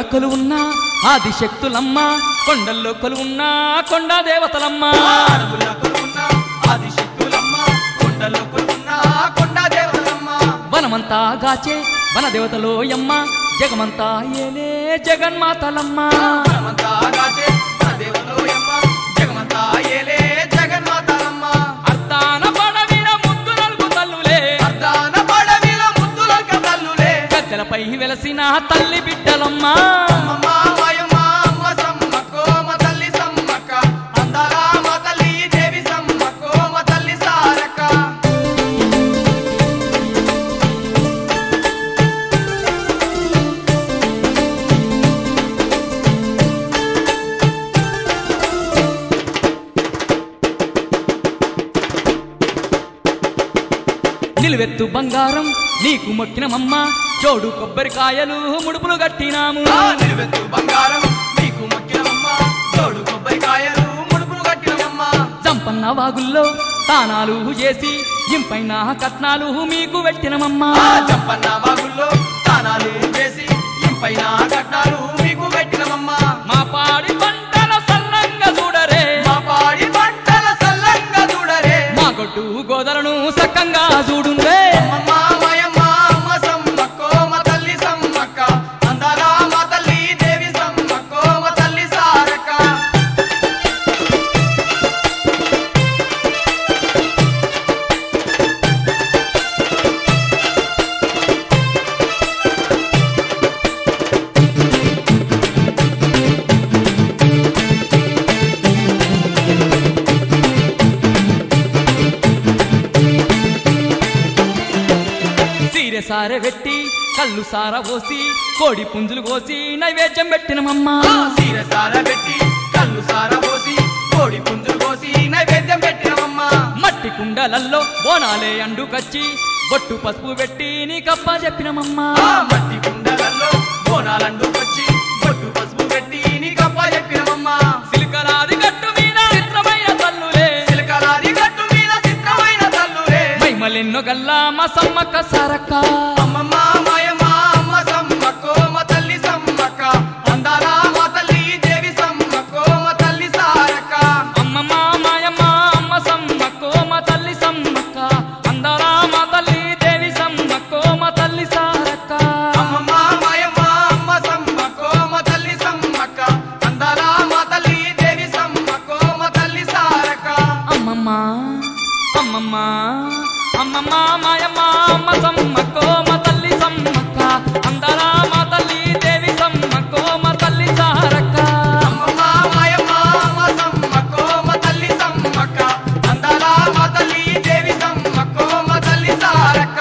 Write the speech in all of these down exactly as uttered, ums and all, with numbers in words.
కొలువున్న ఆదిశక్తులమ్మ కొండల్లో కొలువున్న కొండ దేవతలమ్మ అడవుల్లో కొలువున్న ఆదిశక్తులమ్మ కొండల్లో కొలువున్న కొండ దేవతలమ్మ వనమంతా గాచే వన దేవతలోయమ్మ జగమంతా ఏలే జగన్మాతలమ్మ వనమంతా గాచే వన దేవతలోయమ్మ జగమంతా ఏలే జగన్మాతలమ్మ అర్ధాన పడవిన ముద్దు నలుగు తల్లులే అర్ధాన పడవిల ముద్దులక తల్లులే గద్దెలపై వెలసిన తల్లి బిడ్డలమ్మ అమ్మమ్మ మాయమ్మ అమ్మ సమ్మక్కో మా తల్లి సమ్మక్క అందాల మా తల్లి దేవి సమ్మక్కో మా తల్లి సారక్క నిలువెత్తు బంగారం నీకు మొక్కినమమ్మ జోడు కొబ్బరికాయలు ముడుపులు గట్టినాము ఆ నిలువెత్తు బంగారం నీకు మొక్కినమమ్మ జోడు కొబ్బరికాయలు ముడుపులు కట్టినమమ్మ జంపన్న వాగుల్లో తానాలు చేసి ఇంపైన కట్నాలు మీకు పెట్టినమమ్మ ఆ జంపన్న వాగుల్లో తానాలు చేసి ఇంపైన కట్నాలు మీకు పెట్టినమమ్మ మా పాడి పంటల సల్లంగా చూడరే మా పాడి పంటల సల్లంగా చూడరే మా గొడ్డు గోదలను సక్కంగా చూడుండే అమ్మమ్మ మాయమ్మ అమ్మ సమ్మక్కో మా తల్లి సమ్మక్క అందాల మా తల్లి దేవి సమ్మక్కో మా తల్లి సారక్క సీరె సారె పెట్టి కళ్ళు సార పోసి కోడి పుంజులు కోసి నైవేద్యం పెట్టినమమ్మ ఆ సీర సార పెట్టి కళ్ళు సార పోసి కోడి పుంజులు కోసి నైవేద్యం పెట్టినమమ్మ మట్టి కుండలల్లో బోనాలే అండుకచ్చి బొట్టు పసుపు పెట్టి నీకప్ప చెప్పినమమ్మ ఆ మట్టి కుండలల్లో బోనాలండుకొచ్చి బొట్టు పసుపు పెట్టి నీకప్ప చెప్పినమమ్మ సిలికలాది గట్టు మీద చిత్రమైన తల్లులే చిలకలాది గట్టు మీద చిత్రమైన తల్లులే మైమలెన్నో గల్లా మా సమ్మక్క సారక్క అమ్మమ్మ మాయమ్మ అమ్మ సమ్మక్కో మా తల్లి సమ్మక్క అందాల మా తల్లి దేవి సమ్మక్కో మా తల్లి సారక్క అమ్మమ్మ మాయమ్మ అమ్మ సమ్మక్కో మా తల్లి సమ్మక్క అందాల మా తల్లి దేవి సమ్మక్కో మా తల్లి సారక్క అమ్మమ్మ మాయమ్మ అమ్మ సమ్మక్కో మా తల్లి సమ్మక్క అందాల మా తల్లి దేవి సమ్మక్కో మా తల్లి సారక్క అమ్మమ్మ అమ్మమ్మ అమ్మమ్మ మాయమ్మ అమ్మ సమ్మక్కో మా తల్లి సమ్మక్క అందాల మా తల్లి దేవి సమ్మక్కో మా తల్లి సారక్క అమ్మమ్మ మాయమ్మ అమ్మ సమ్మక్కో మా తల్లి సమ్మక్క అందాల మా తల్లి దేవి సమ్మక్కో మా తల్లి సారక్క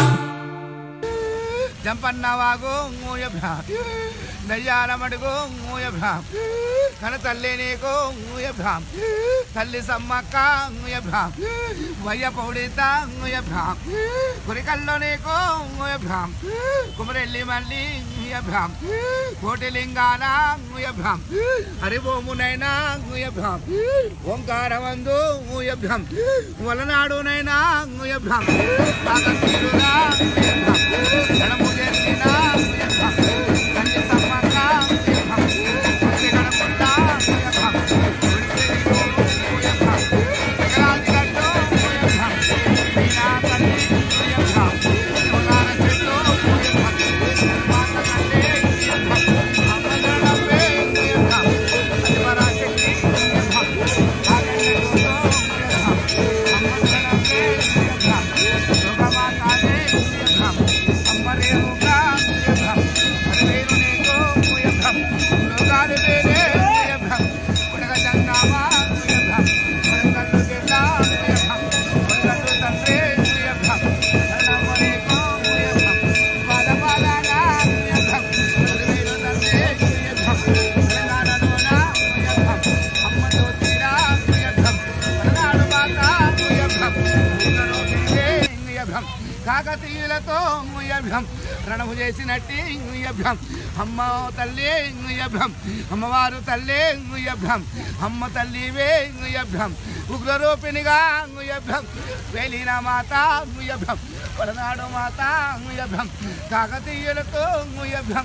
జంపన్నవాగు మూయభ్రా దయ్యాలమడుగు మూయభ్రా కన తల్లి నీకు మూయభ్రా తల్లి సమ్మక్క మూయభ్రా వయ్య పౌడిత మూయభ్రా కురికల్లో నీకు మూయభ్రా కుమరెల్లి మల్లి మూయభ్రా కోటిలింగాన మూయభ్రా హరిభూమునైనా మూయభ్రా ఓంకారవందు మూయభ్రా వలనాడునైనా మూయభ్రా కాకతీరునా మూయభ్రా గణము చేసిన మూయభ్రా తల్లి సమ్మక్క మూయభ్రా కొట్టి గణపుట్ట మూయభ్రా కొడితేరిగో మూయభ్రా ఎకరాది గట్టు మూయభ్రా మీనా తల్లి మూయభ్రా యోగాన చెట్టు మూయభ్రా మాత తల్లి మూయభ్రా అమ్మగడపే మూయభ్రా అధిపరాశక్తి మూయభ్రా ఆగండి దూతో మూయభ్రా అమ్మగడపే మూయభ్రా యోగమాతానే మూయభ్రా అమ్మరేముగా మూయభ్రా హరివేరు నీకు మూయభ్రా లోకాలు వేరే మూయభ్రా కొడగ జంగామా మూయభ్రా కొడగల్లు గిడ్డ మూయభ్రా కొడగల్లు తండ్రి మూయభ్రా శరణమ్మ నీకు మూయభ్రా పాద పాదాగా మూయభ్రా హరివేరు తండ్రి మూయభ్రా తెలంగాణలోన మూయభ్రా అమ్మ జ్యోతిరా మూయభ్రా పలనాడు మాత మూయభ్రా ఊళ్ళలో తిరిగే మూయభ్రా కాకతీయులతో ముయ్యభ్యం రణము చేసినట్టి ముయ్యభ్యం అమ్మ తల్లి ముయ్యభ్యం అమ్మవారు తల్లి ముయ్యభ్యం అమ్మ తల్లివే ముయ్యభ్యం ఉగ్రరూపిణిగా ముయ్యభ్యం వేలిన మాత ముయ్యభ్యం పలనాడు మాత ముయ్యభ్యం కాకతీయులతో ముయ్యభ్యం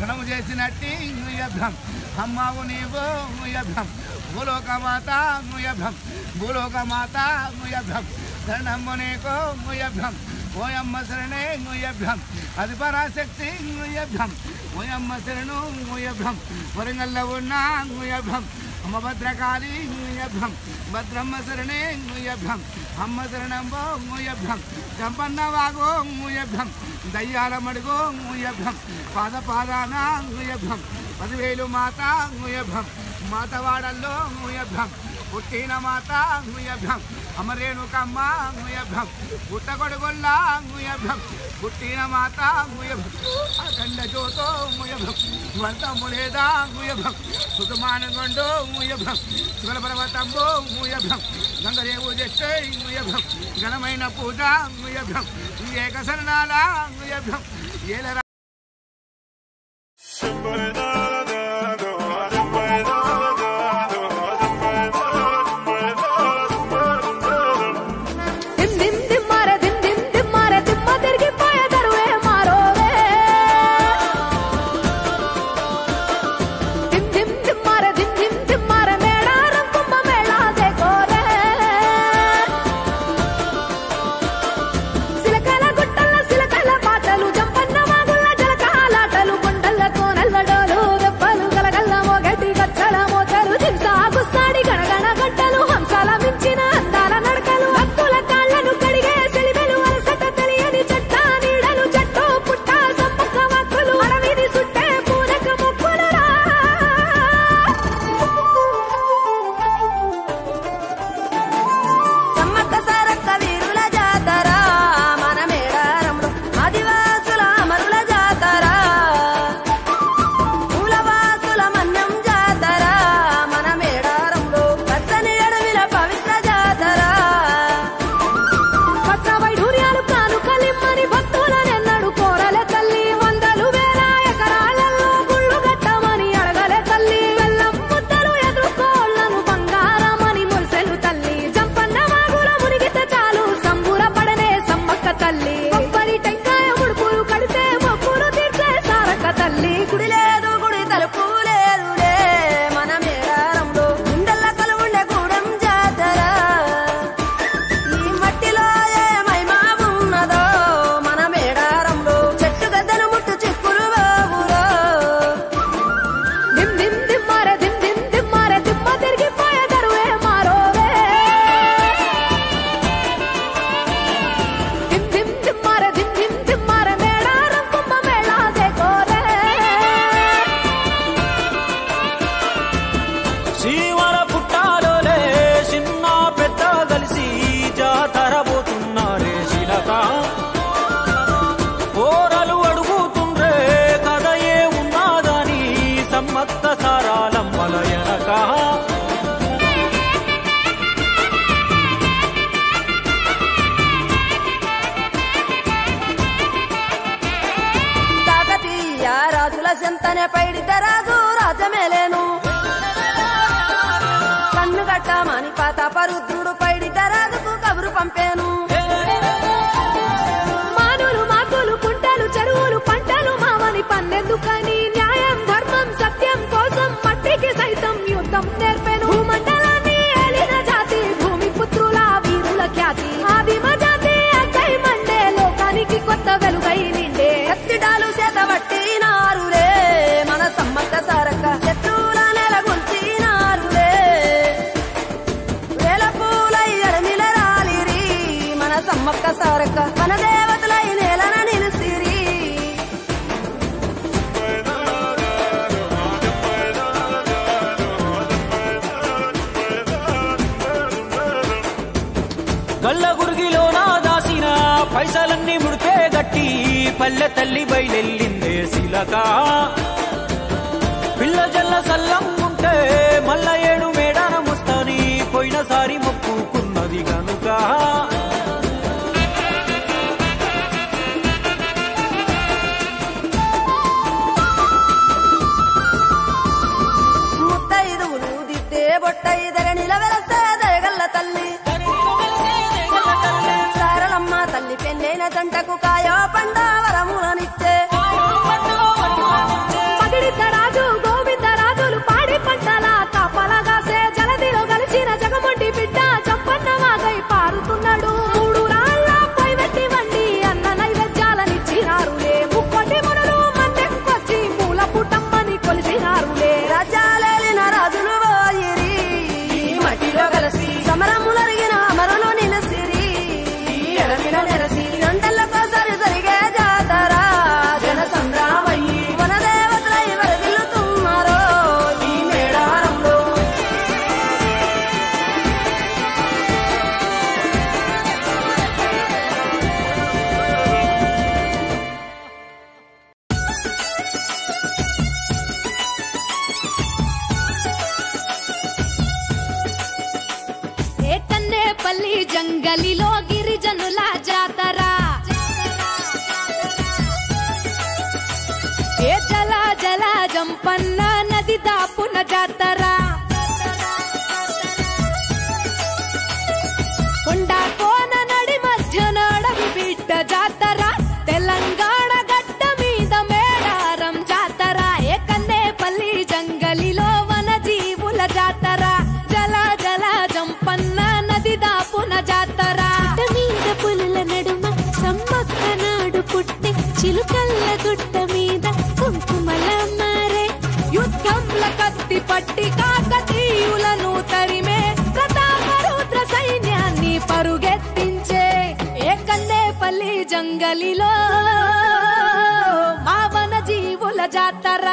రణము చేసినట్టి యభ్యం అమ్మావు నీవు యభ్యం భూలోకమాత యభ్యం భూలోకమాత యభ్యం శరణమ్మ నీకు యభ్యం ఓయమ్మ శరణే యభ్యం అది పరాశక్తి యభ్యం ఓయమ్మ శరణు యభ్యం వరంగల్లో ఉన్న యభ్యం అమ్మ భద్రకాళి యభ్యం భద్రమ్మ శరణే యభ్యం అమ్మ శరణంబో యభ్యం చంపన్న వాగో యభ్యం దయ్యాల మడుగో యభ్యం పాద పాదాన యభ్యం పదివేలు మాత యభ్యం మాతవాడల్లో యభ్యం పుట్టిన మాత యభ్యం అమరేణుకమ్మ యభ్యం పుట్ట కొడుగొల్లా యభ్యం పుట్టిన మాత యభ్యం అఖండ జ్యోతో యభ్యం వంతములేదా యభ్యం సుతమానగొండో యభ్యం శివల పర్వతంబో యభ్యం గంగదేవు జస్తే యభ్యం ఘనమైన పూజ యభ్యం ఏకశరణాల యభ్యం ఏలరా సంతనే పైడితే రాజు రాజమేలేను కన్ను గట్టమని పాతాపరుద్రుడు పైడితే రాజుకు కబురు పంపేను మానులు మాకులు కుంటలు చెరువులు పంటలు మామని పన్నెందుకని న్యాయం ధర్మం సత్యం కోసం మట్టికి సైతం యుద్ధం నేర్పెను భూమండలాన్ని ఏలిన జాతి భూమి పుత్రుల వీరుల ఖ్యాతి ఆదిమ జాతి అక్కై మండే లోకానికి కొత్త వెలుగై నిండే ఎత్తిడాలు చేతబట్టినారులే మన సమ్మక్క సారక్క శత్రువుల నెలగొల్చినారులే వేల పూలై అరమిల రాలిరి మన సమ్మక్క సారక్క మన దేవతలై నేలన నిలిసిరి గల్ల గురిగిలోన దాసిన పైసలన్నీ ముడికే గట్టి పల్లె తల్లి బయలెల్లిందే శిలక పిల్ల జల్ల సల్లం ఉంటే మల్ల ఏడు మేడాన ముస్తాని పోయినసారి మొక్కుకున్నది గనుక ముత్తైదువులు దిద్దే బొట్టైదర నిలవెలసే దయగల్ల తల్లి సారలమ్మ తల్లి పెళ్ళైన జంటకు కాయో పండ వరములనిచ్చే నరమిల నెరసి గంటలకోసారి జరిగే జాతర జన సంద్రామయ్యి మన దేవతలై వరదిల్లుతున్నారో ఈ మేడారంలో. కన్నేపల్లి జంగలిలో గిరిజనుల జాతర ఏ జల జల జంపన్న నది దాపున జాతర కొండ కోన నడి మధ్య నడవి బిడ్డ జాతర తెలంగాణ గడ్డ మీద మేడారం జాతర ఏ కన్నేపల్లి జంగలిలో వన జీవుల జాతర జల జల జంపన్న నది దాపున జాతర మీద పులుల నడుమ సమ్మక్క నాడు పుట్టే చిలుకల్ల గుట్ట మీద కుంకుమల మారే యుద్ధంల కత్తి పట్టి కాకతీయులను తరిమే ప్రతాపరుద్ర సైన్యాన్ని పరుగెత్తించే ఏ కన్నేపల్లి జంగలిలో మా వన జీవుల జాతర.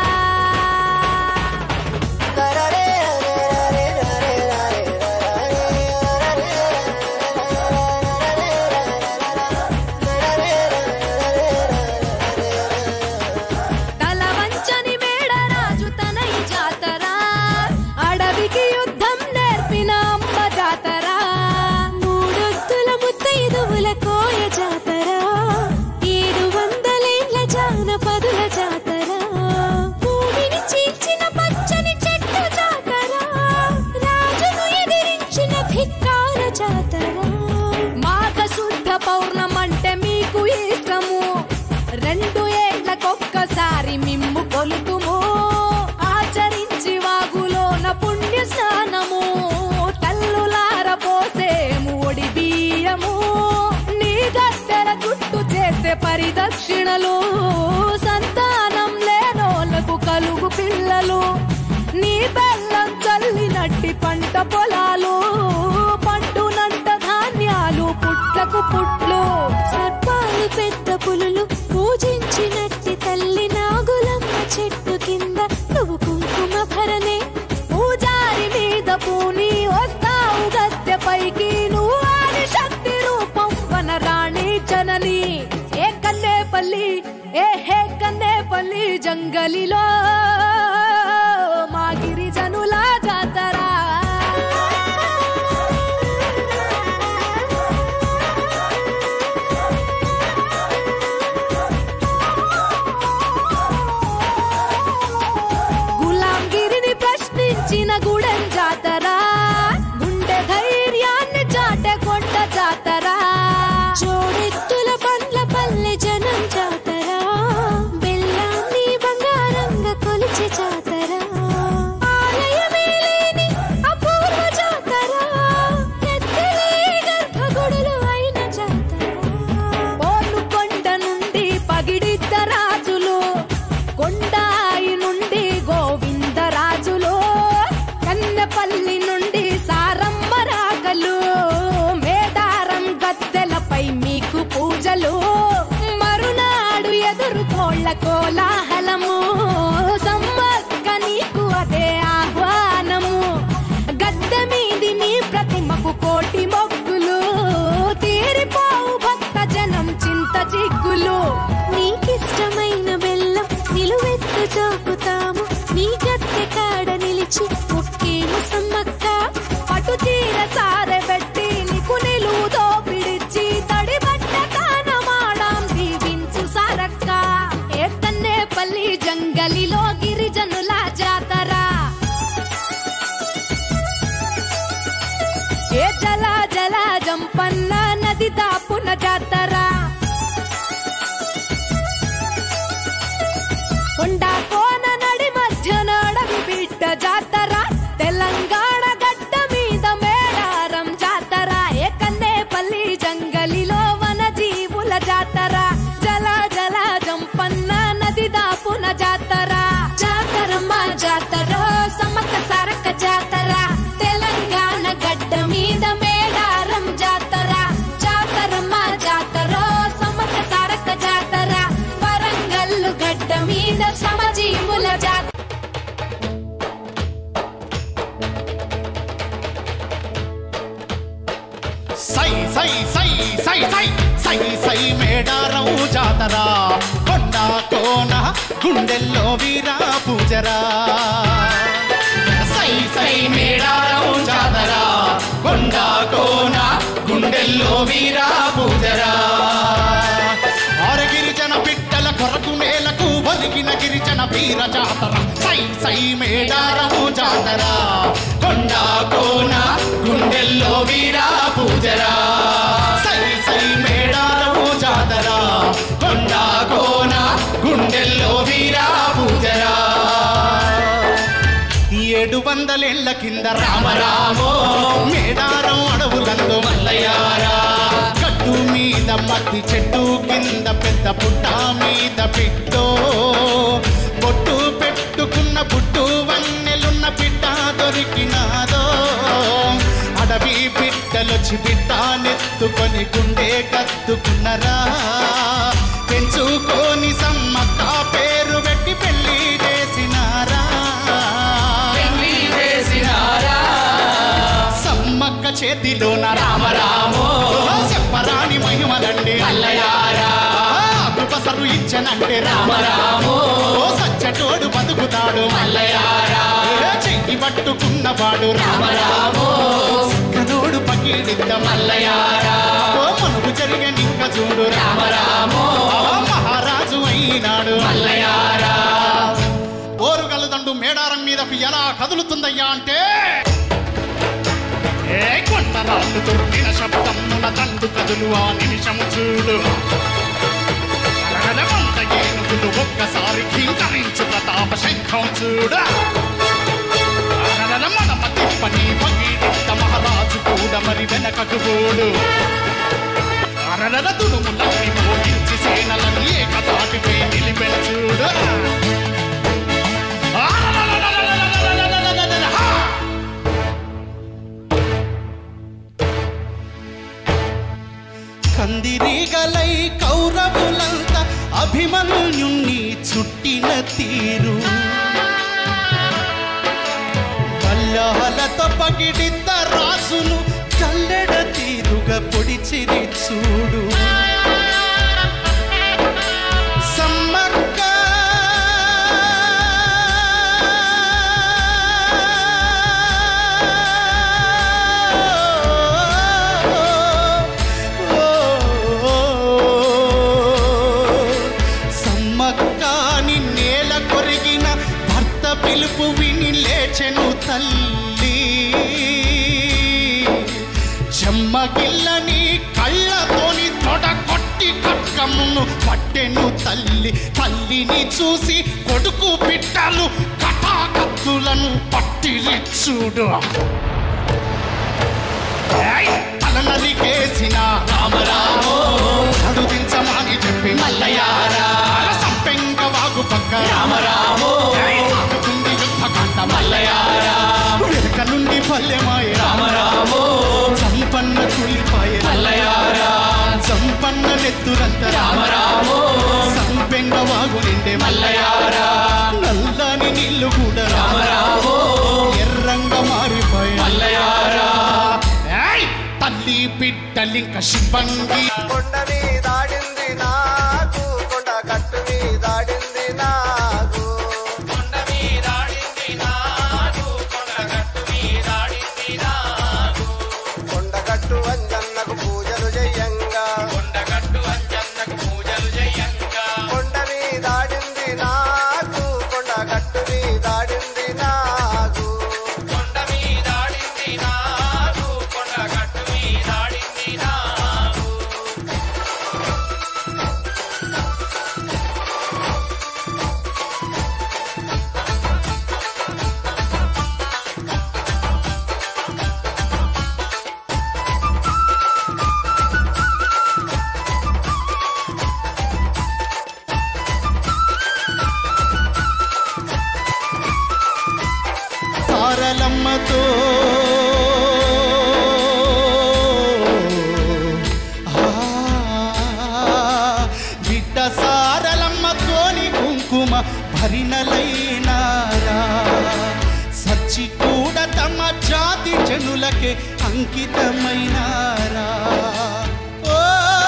తలవంచని మేడరాజు తనై జాతర అడవికి యుద్ధం నేర్పిన అమ్మ జాతర మూడొత్తుల ముత్తైదువుల కోయ జాతర ఏడు వందలేళ్ల జానపదుల జాతర భూమిని చీల్చిన పచ్చని చెట్టు జాతర రాజును ఎదిరించిన ధిక్కార జాతర. మాఘ శుద్ధ పౌర్ణమంటే మీకు ఇష్టము రెండు ఏళ్లకొక్కసారి మిమ్ము కొలుతుము ఆచరించి వాగులోన పుణ్య స్నానము తల్లులార పోసేము ఒడి బియ్యము నీ గద్దెల చుట్టూ చేసే పరిదక్షిణలు సంతానం లేనోళ్లకు కలుగు పిల్లలు నీ బెల్లం చల్లినట్టి పంట పొలాలు పండునంట ధాన్యాలు పుట్లకు పుట్లు సర్పాలు పెద్ద పులులు పూజించినట్టి తల్లి నాగులమ్మ చెట్టు కింద నువ్వు కుంకుమ భరణే పూజారి మీద పూని వస్తావు గద్దె పైకి నువ్వు ఆది శక్తి రూపం వనరాణి జనని ఏ కన్నేపల్లి ఏ హే కన్నేపల్లి జంగలిలో మా గిరిజనుల జాతర. గులాంగిరిని ప్రశ్నించిన గుడెం జాతర గుండె ధైర్యాన్ని చాటే కొండ జాతర జోడెత్తుల పండ్ల పల్లె జనం జాతర బెల్లాన్ని బంగారంగా కొలిచి జాతర ఆలయమే లేని అపూర్వ జాతర ఎత్తలే గర్భగుడులు అయిన జాతర. పోను కొండ నుండి పగిడిద్ద రాజులు కొండాయి నుండి గోవిందరాజులు కన్నెపల్లి నుండి సారమ్మ రాగలు మేడారం గద్దెలపై మీకు పూజలు మరునాడు ఎదుర్కోళ్ల కోలాహలము సమ్మక్క నీకు అదే ఆహ్వానము గద్దె మీది నీ ప్రతిమకు కోటి మొక్కులు తీరిపోవు భక్త జనం చింత చిక్కులు నీకిష్టమైన బెల్లం నిలువెత్తు చాకుతాము నీ గద్దె కాడ నిలిచి ఒక్కేము సమ్మక్క పటు తీర సారె పెట్టి నీకు నిలువుతో పిడిచి తడి బట్ట కానమాడాం దీవించు సారక్క ఏ కన్నేపల్లి జంగలిలో గిరిజనుల జాతర ఏ జల జల జంపన్న నది దాపున జాతర కొండ కోన నడి మధ్య నడవి బిడ్డ జాతర తెలంగాణ గడ్డ మీద మేడారం జాతర ఏ కన్నేపల్లి జంగలిలో వన జీవుల జాతర జల జల జంపన్న నది దాపున జాతర జాతర మా జాతర సమ్మక్క సారక్క జాతర తెలంగాణ గడ్డ మీద మేడారం జాతర జాతర మా సై సై సై మేడారం జాతర కొండ కోన గుండెల్లో వీరా పూజరా సై సై మేడారం జాతర కొండ కోన గుండెల్లో వీరా పూజరా ఆరగిరిజన బిడ్డల కొరకు నేలకు ఒలిగిన గిరిజన వీర జాతర సై సై మేడారం జాతర కొండ కోన గుండెల్లో వీరా పూజరా సై సై మేడారం జాతర కొండ కోన గుండెల్లో వీరా పూజరా ఏడు వందలేళ్ల కింద రామరామో మేడారం అడవులందు మల్లయారా గట్టు మీద మట్టి చెట్టు కింద పెద్ద పుట్ట మీద పిట్టో బొట్టు పెట్టుకున్న పుట్టు వన్నెలున్న పిట్ట దొరికినాదో అడవి పిట్టలొచ్చి పిట్ట నెత్తుకొని గుండె కత్తుకున్నరా పెంచుకొని సమ్మక్క పేరు పెట్టి పెళ్లి చేసినారా సమ్మక్క చేతిలోన రామరామో చెప్పరాని మహిమలండి మల్లయారా ఉపసరు ఇచ్చనంటే రామరామో సచ్చటోడు బతుకుతాడు మల్లయారా చెయ్యి పట్టుకున్నవాడు రామరామో కనోడు పకీడిద్ద మల్లయారా మనుగు జరిగే నిక్క చూడు రామరామో మహారాజు అయినాడు మల్లయారా ఓరుగలదండు మేడారం మీదకు ఎలా కదులుతుందయ్యా అంటే ఏ కొండరాళ్ళు దొరికిన శబ్దమున దండు కదులు ఆ నిమిషము చూడు అరగలమంత ఏనుగులు ఒక్కసారి కింకరించు ప్రతాప శంఖం చూడ అరగల మనమ తిప్పని పగీడిద్ద మహారాజు కూడా మరి వెనకకు పోడు అరగల తుడుములన్నీ మోగించి సేనలను ఏకతాటిపై నిలిపెను చూడు కందిరీగలై కౌరవులంతా అభిమన్యుణ్ణి చుట్టిన తీరు కళ్ళలతో పగిడిద్ద రాసును కల్లెడ తీరుగా పొడిచిరి చూడు సమ్మక్క పిలుపు విని లేచెను తల్లి చెమ్మగిల్లని కళ్ళతోని తొడ కొట్టి కక్కమును పట్టెను తల్లి తల్లిని చూసి కొడుకు బిడ్డలు కటాకత్తులను పట్టిరి చూడు తలనలికేసిన రామరామో అడుదించమని చెప్పి మల్లయారా సంపెంగ వాగు పక్క రామరామో యుద్ధకాండ మల్లయారా వెనుక నుండి పల్లెమాయ రామరామో సంపన్న కులిపాయ మల్లయారా సంపన్న నెత్తురంత రామరామో సంపెంగ వాగు నిండే మల్లయారా నల్లని నీళ్లు కూడా రామరామో ఎర్రంగా మారిపోయ మల్లయారా తల్లి బిడ్డలింక శివంగి కొండ మీదాడింది నాకు కొండ గట్టు మీదాడింది నాకు కొండ మీదాడింది నాకు కొండ గట్టు మీదాడింది నాకు కొండగట్టు అంజన్నకు పూజలు చెయ్యంగా కొండగట్టు అంజన్నకు పూజలు చెయ్యంగా కొండ మీదాడింది నాకు కొండ గట్టు మీదాడింది నాకు కొండ మీదాడింది నాకు కొండ గట్టు మీదాడింది నాకు సారలమ్మతో బిడ్డ సారలమ్మతోని కుంకుమ భరినలైనారా సచ్చి కూడా తమ జాతి జనులకే అంకితమైనారా ఓ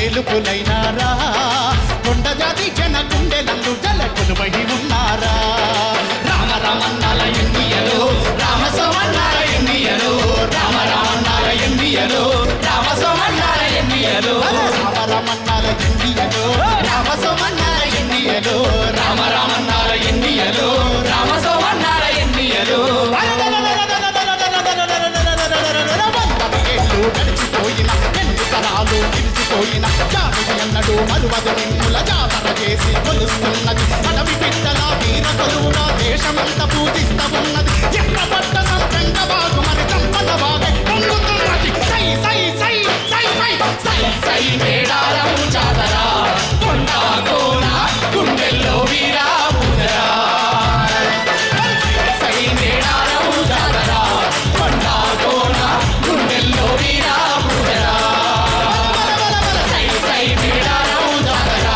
వేలుపులైనారా కొండ జాతి జన గుండెలందు జల కొలువై ఉన్నారా రామ రామన్నాల ఎన్నియలో రామ సోమన్నాల ఎన్నియలో రామ రామన్నాల ఎన్నియలో రామ సోమన్నాల ఎన్నియలో రామ రామన్నాల ఎన్నియలో రామ సోమన్నాల ఎన్నియలో రామ రామన్నాల ఎన్నియలో రామ సోమన్నాల ఎన్నియలో గడిచిపోయిన ఎన్ని తరాలు నిలిచిపోయిన జాతి ఎన్నడూ మరువదు నిన్నుల జాతర చేసి కొలుస్తున్నది అడవి బిడ్డల వీర కొలువుగా దేశమంతా పూజిస్తా ఉన్నది ఎక్కడ పడ్డ సంతంగ బాగు మరి చంపన బాగే పొంగుతున్నది సై సై సై సై సై సై సై మేడారం జాతర కొండ కోన గుండెల్లో వీరా పూజరా సై మేడారం జాతర కొండ కోన గుండెల్లో వీరా పూజరా సై సై మేడారం జాతర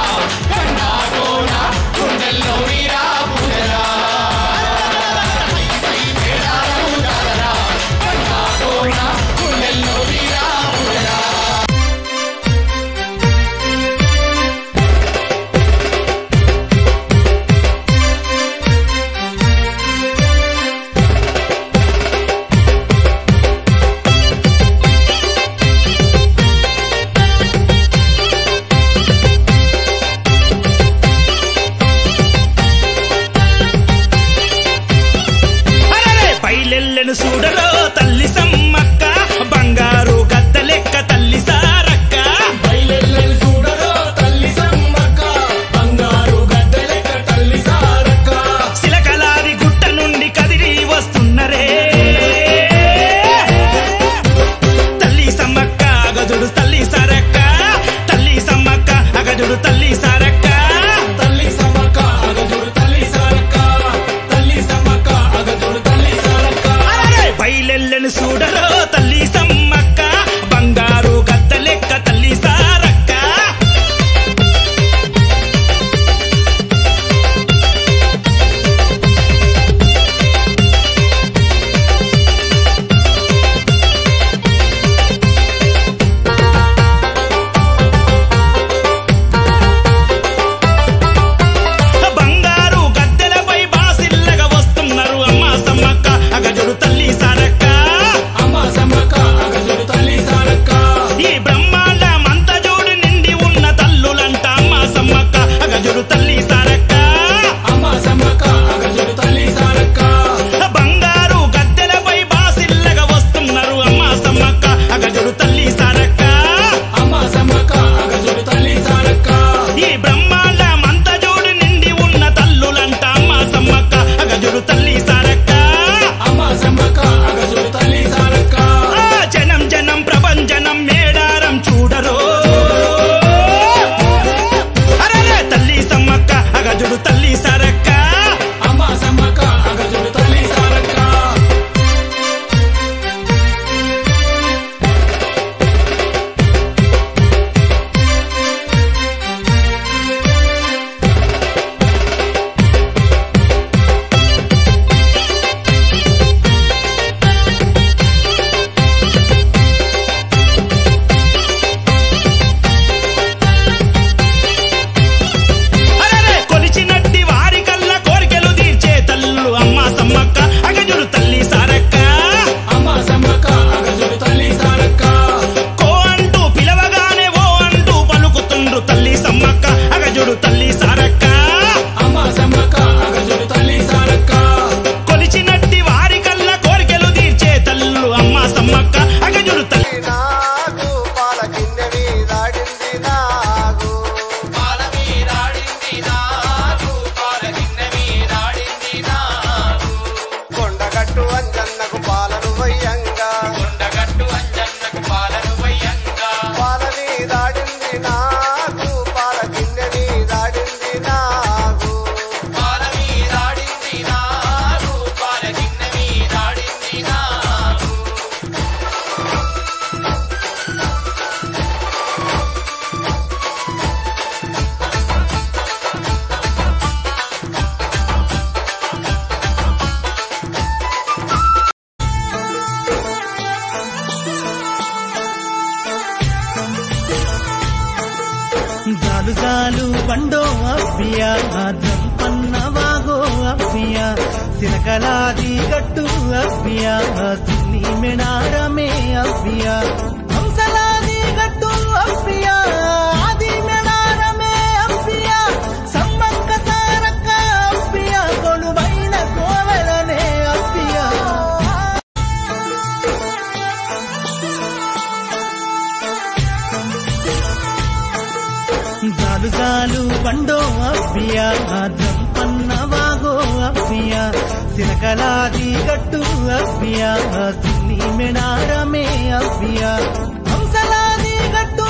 జంపన్న వాగో అవ్వియ సిరకలాది గట్టు అవ్వియ సిన్ని మెడారమే అవ్వియ హంసలాది గట్టు అవ్వియ ఆది మెడారమే అవ్వియ సమ్మక్క సారక్క అవ్వియ కొలువైన కోవెలనే అవ్వియ జాలు జాలు బండో అవ్వియ జంపన్న వాగో అవ్వియ సిరకలాది గట్టు అవ్వియ సిన్ని మెడారమే అవ్వియ హంసలాది గట్టు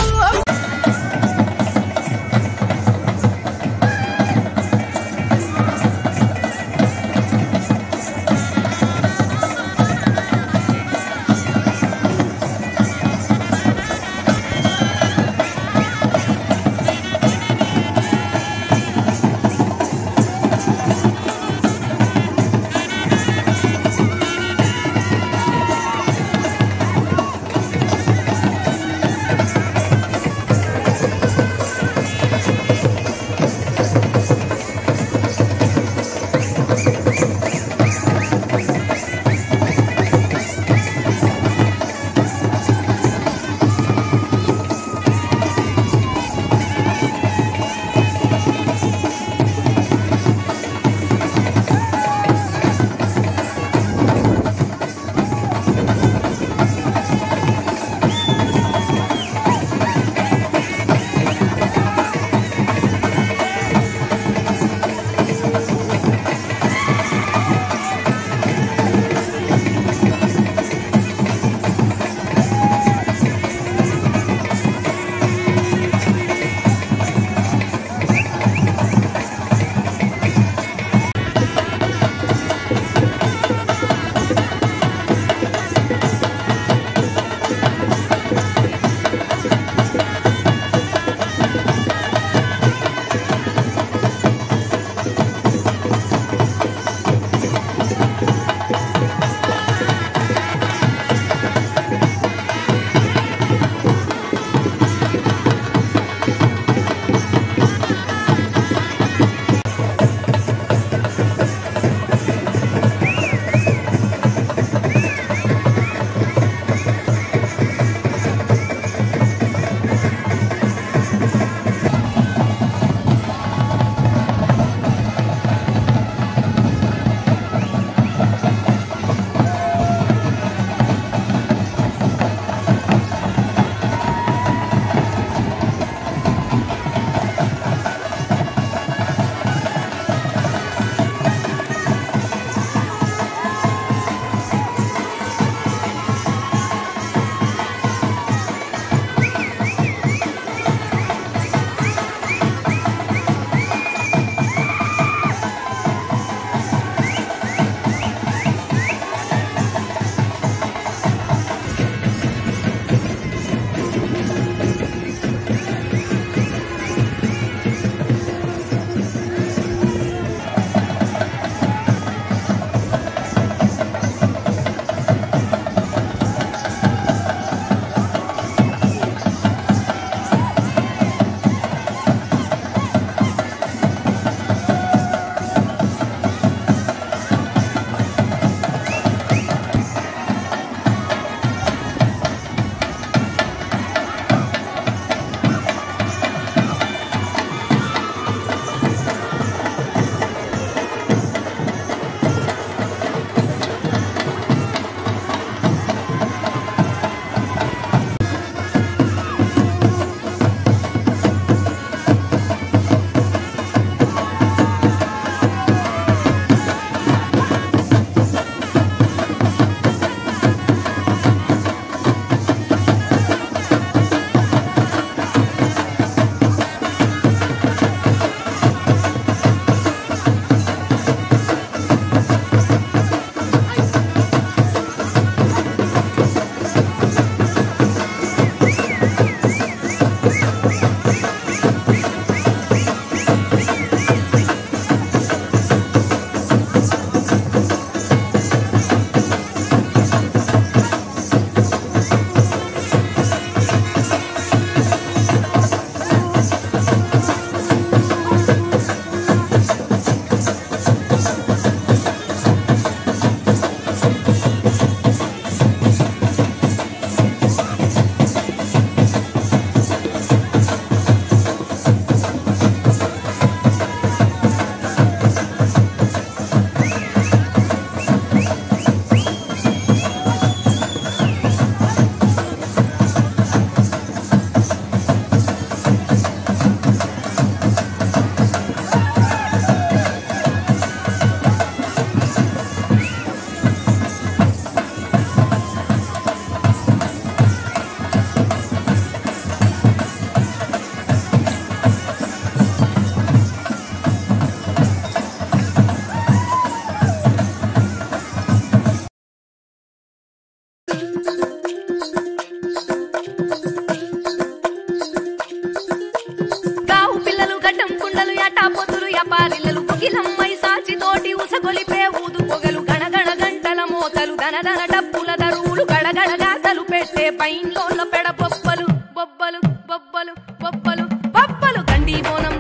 గొలిపే ఊదు పొగలు గణగణ గంటల మోతలు దనదన డప్పుల దరువులు గడగడ గాతలు పెట్టే పైన్లోళ్ళ పెడ బొబ్బలు బొబ్బలు బొబ్బలు బొబ్బలు బొబ్బలు గండి బోనం